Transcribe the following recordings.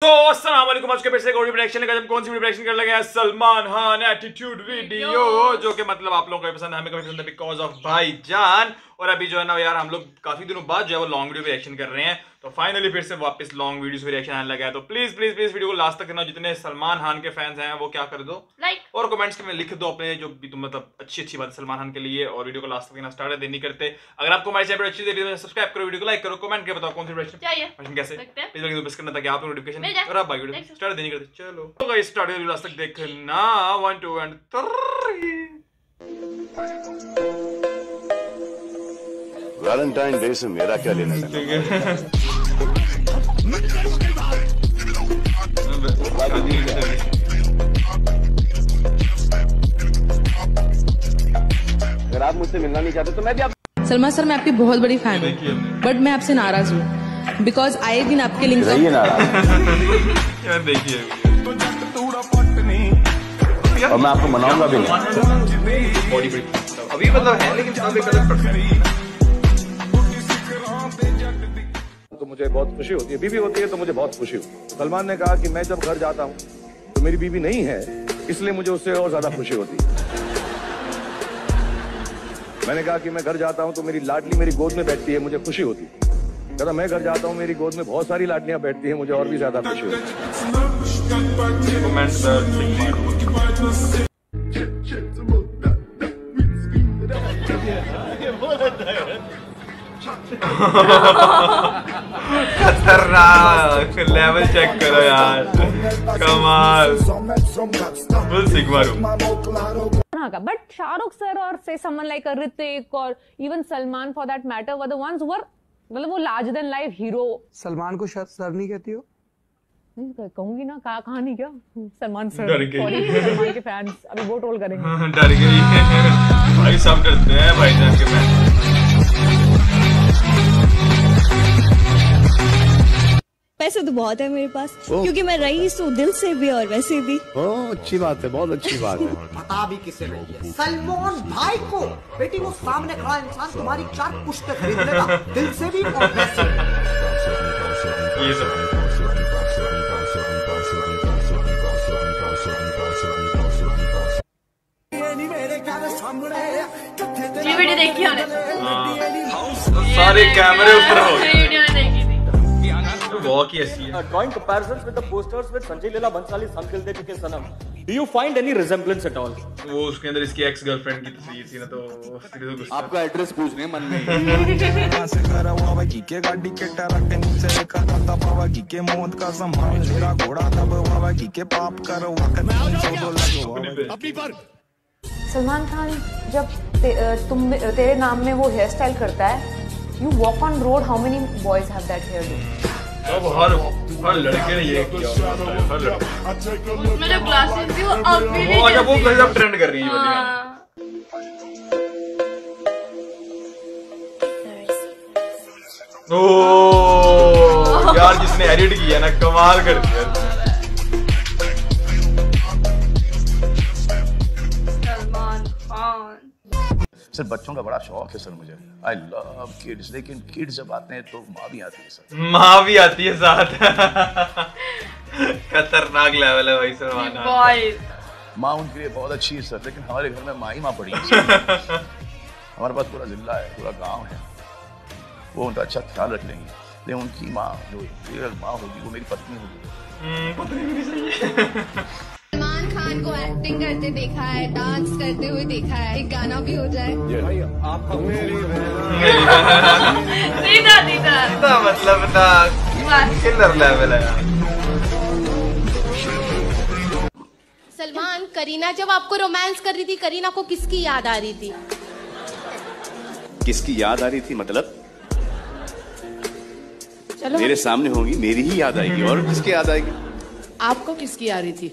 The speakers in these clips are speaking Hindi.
सो अस्सलाम वालेकुम। आज के फिर से एक रिएक्शन लेकर हम कौन सी रिएक्शन कर लगे हैं? सलमान खान एटीट्यूड वीडियो, जो कि मतलब आप लोगों को पसंद है, हमें कभी पसंद है बिकॉज ऑफ भाईजान। और अभी जो है ना यार, हम लोग काफी दिनों बाद जो है वो लॉन्ग वीडियो पे रिएक्शन कर रहे हैं, तो फाइनली फिर से वापस लॉन्ग वीडियोस पे रिएक्शन आने लगा है। तो प्लीज प्लीज प्लीज वीडियो को लास्ट तक देखना। जितने सलमान खान के फैंस हैं वो क्या कर दो, लाइक और कमेंट्स में लिख दो अपने जो भी तुम मतलब अच्छी बात सलमान खान के लिए, और वीडियो को लास्ट तक देखना स्टार्ट नहीं करते। अगर आपको हमारे चैनल अच्छी लगी तो सब्सक्राइब करो, वीडियो को लाइक करो, कमेंट करके बताओ कौन सी रिएक्शन कैसे प्लीज लगे तो बस करना ताकि आप नोटिफिकेशन और आप भाई वीडियो स्टार्ट नहीं करते। चलो तो गाइस स्टार्ट वीडियो लास्ट तक देखना। 1 2 and 3। वैलेंटाइन डे से मेरा क्या लेना देना? अगर आप मुझसे मिलना नहीं चाहते तो मैं भी आप। सलमान सर, मैं आपकी बहुत बड़ी फैन हूँ, बट मैं आपसे नाराज हूँ बिकॉज आए दिन आपके लिंक देखिए और मैं आपको मनाऊंगा भी बॉडी अभी मतलब है, लेकिन अब एक अलग तो मुझे बहुत खुशी होती है, बीवी होती है तो मुझे बहुत खुशी होती है। सलमान ने कहा कि मैं जब घर जाता हूँ तो मेरी बीवी नहीं है, इसलिए मुझे उससे और ज्यादा खुशी होती है। मैंने कहा कि मैं घर जाता हूँ तो मेरी लाडली मेरी गोद में बैठती है, मुझे खुशी होती है। कहता मैं घर जाता हूँ मेरी गोद में बहुत सारी लाडलियां बैठती हैं, मुझे और भी ज्यादा खुशी होती है। खतरनाक लेवल चेक करो यार, कमाल full sigma room. But Shahrukh sir or say someone like a Hrithik or even Salman for that matter were the ones who were मतलब वो larger than life hero। Salman को शायद सर नहीं कहती हो? कहूंगी ना, कहा नहीं क्या सलमान सर। डर गई सलमान के फैंस अभी वो ट्रोल करेंगे। डर गई भाई, सब डरते हैं भाईजान के फैंस। पैसे तो बहुत है मेरे पास, क्योंकि मैं रईस हूँ दिल से भी और वैसे भी। अच्छी बात है, बहुत अच्छी बात है। पता भी किसे नहीं है सलमान भाई को। बेटी वो सामने खड़ा इंसान तुम्हारी 4 पुश्तें खरीद लेगा, दिल से भी और वैसे भी। ये वीडियो देखी हमने, सारे कैमरे ऊपर हो गए। वॉक ही ऐसी है। Drawing comparisons with the posters with Sanjay Leela Bhansali, Sam Dil De Chuke Sanam. Do you find any resemblance at all? वो उसके अंदर इसकी एक्स गर्लफ्रेंड की तस्वीर थी ना, तो आपका एड्रेस पूछ रहे हैं मन में। सलमान खान जब तेरे नाम में वो हेयर स्टाइल करता है, you walk on road, how many boys have that hairdo? अब हर लड़के ने ये किया, हर लड़के। मेरे ग्लासेस भी वो अब भी वो गजब ट्रेंड कर रही है बलिया। ओह यार, जिसने एडिट किया ना कमाल कर दिया। सलमान खान सर बच्चों का बड़ा शौक है सर मुझे। आई लव किड्स, लेकिन किड्स जब आते हैं तो माँ भी आती है सर। माँ भी आती है साथ। खतरनाक लेवल है भाई सलमान खान। माँ उनके लिए बहुत अच्छी है सर, लेकिन हमारे घर में माँ ही माँ पड़ी है सर। हमारे पास पूरा जिला है, पूरा गांव है, वो उनका अच्छा ख्याल रख लेंगे, लेकिन उनकी माँ जो रियल माँ होगी वो मेरी पत्नी होगी। सलमान खान को एक्टिंग करते देखा है, डांस करते हुए देखा है, एक गाना भी हो जाए। सीधा मतलब ना किलर लेवल है यार। सलमान, करीना जब आपको रोमांस कर रही थी, करीना को किसकी याद आ रही थी? किसकी याद आ रही थी मतलब? चलो मेरे सामने होगी मेरी ही याद आएगी, और किसकी याद आएगी? आपको किसकी आ रही थी?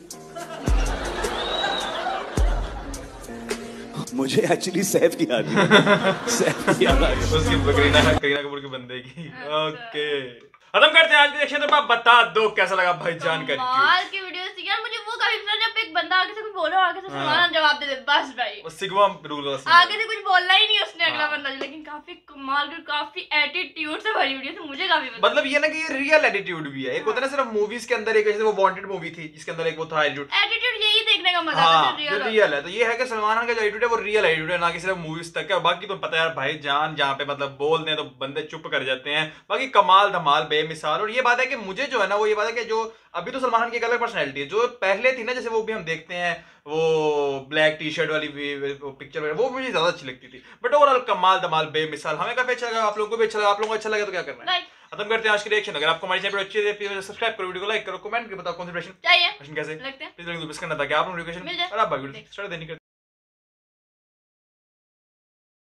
मुझे एक्चुअली सैफ की याद है। सैफ की याद आ रही है, उसकी करीना कपूर के बंदे की। ओके खत्म करते हैं आज की रिएक्शन। तो आप बता दो कैसा लगा भाईजान का कमाल की वीडियो थी यार, मुझे वो काफी पसंद जब एक बंदा आगे से कुछ बोलो आगे से सलमान जवाब दे दे, बस भाई वो सिग्मा रूल का आगे से कुछ बोलना ही नहीं उसने अगला बंदा, लेकिन काफी कमाल की काफी एटीट्यूड से भरी वीडियो थी, मुझे काफी पसंद। मतलब ये ना कि ये रियल एटीट्यूड भी है, एक होता है ना सिर्फ मूवीज के अंदर, एक जैसे वो वांटेड मूवी थी जिसके अंदर एक वो था एटीट्यूड, यही देखने का मजा हाँ, है, जो रियल है। तो ये है कि सलमान खान का जो एटीट्यूड है वो रियल एटीट्यूड है, ना कि सिर्फ मूवीज तक है। बाकी तो पता है यार भाई जान जहाँ पे मतलब बोल दें तो बंदे चुप कर जाते हैं, बाकी कमाल धमाल बेमिसाल। और ये बात है कि मुझे जो है ना वो ये बात है कि जो अभी तो सलमान खान की एक अलग पर्सनैलिटी है, जो पहले थी ना जैसे वो भी हम देखते हैं वो ब्लैक टी शर्ट वाली पिक्चर वगैरह, वो मुझे ज्यादा अच्छी लगती थी। बट ओवरऑल कमाल धमाल बेमिसाल, हमें काफी अच्छा लगा, आप लोगों को भी अच्छा लगा। आप लोगों को अच्छा लगा तो क्या करना है, खत्म करते हैं आज की रिएक्शन। अगर आपको हमारी चैनल अच्छी लगी तो सब्सक्राइब करो, वीडियो को लाइक करो, कमेंट करके बताओ कौन सी रिएक्शन चाहिए कैसे लगते हैं, प्लीज मिस करना ताकि आप लोग रिएक्शन और आप वीडियो स्टार्ट देने